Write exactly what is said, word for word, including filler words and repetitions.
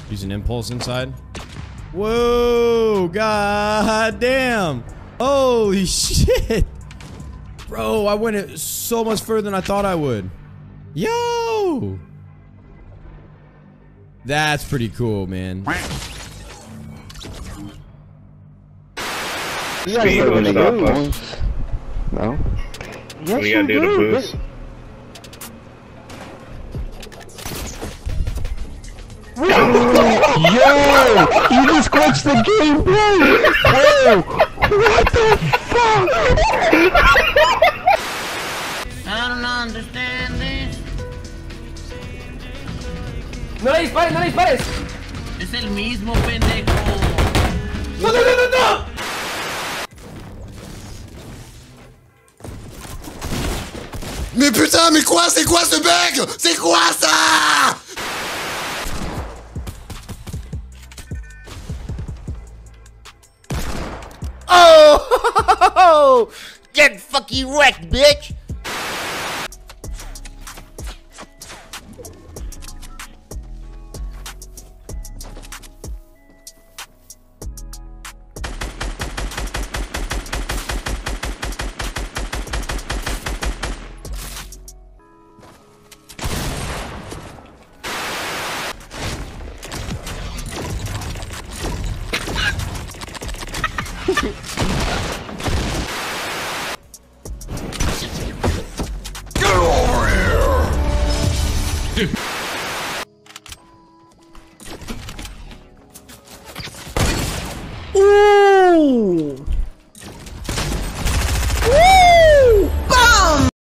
Use an impulse inside. Whoa, god damn. Holy shit. Bro, I went so much further than I thought I would. Yo. That's pretty cool, man. Speed will stop us. No? Yes, we gotta do the boost. Yo! You just glitched the game, bro! Whoa! What the fuck? I don't understand this. ¡No le dispares, no le dispares! Es el mismo, pendejo. ¡No, no, no, no, no! Mais putain, mais quoi? C'est quoi ce bug? C'est quoi ça? Oh! Get fucking wrecked, bitch! Get over here!